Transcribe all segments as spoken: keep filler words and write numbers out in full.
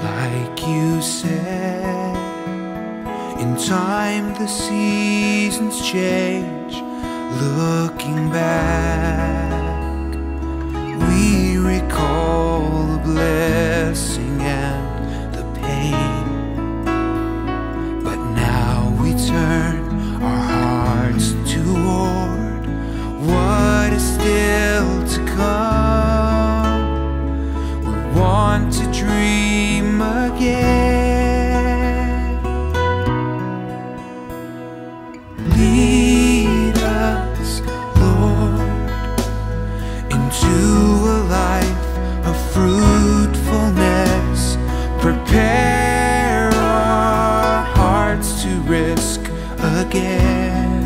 like you said. In time the seasons change. Looking back, we recall the blessing and the pain. But now we turn our hearts toward what is still to come. We want to dream again. Lead us, Lord, into a life of fruitfulness. Prepare our hearts to risk again.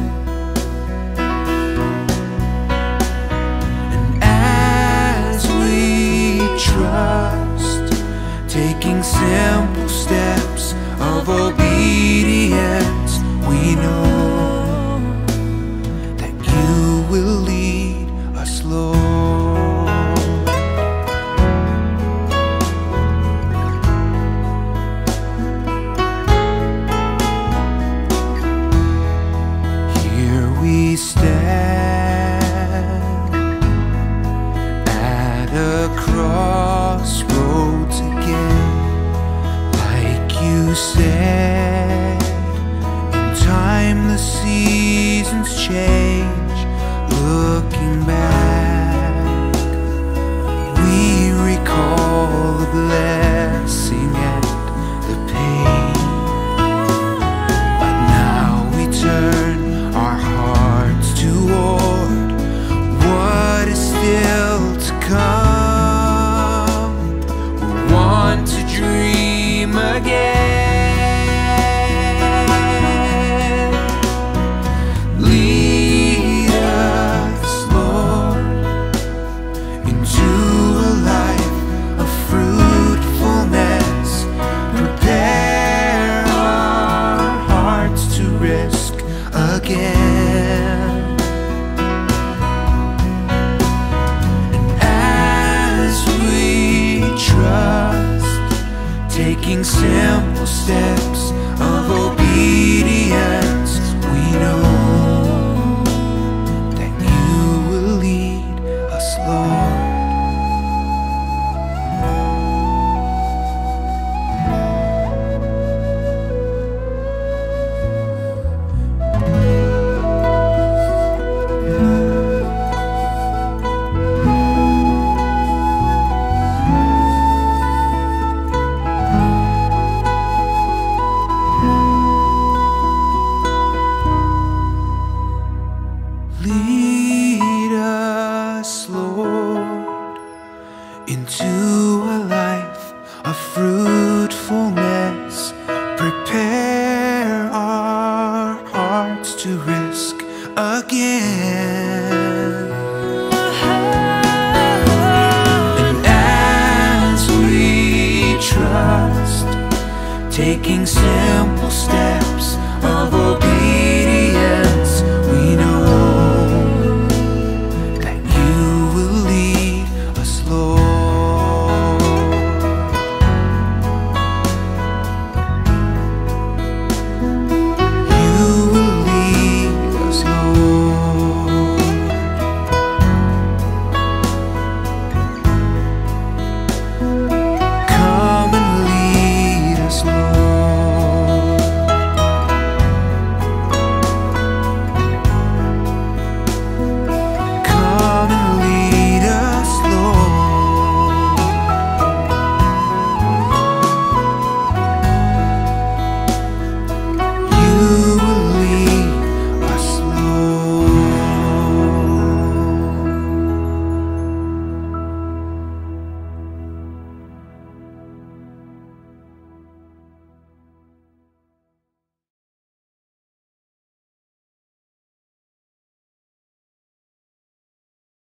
And as we trust, taking simple steps of obedience, we know that you will lead us, Lord. Here we stand at a crossroads again, like you said. In time the seasons change. Looking back, we recall the blessing and the pain. But now we turn our hearts toward what is still to come. We want to dream again. Lead us, Lord, into a life of fruitfulness. Prepare our hearts to risk again. And as we trust, taking simple steps of obedience, we know that you will lead us, Lord. Lead us, Lord, into a life of fruitfulness. Prepare our hearts to risk again. And as we trust, taking simple steps of obedience,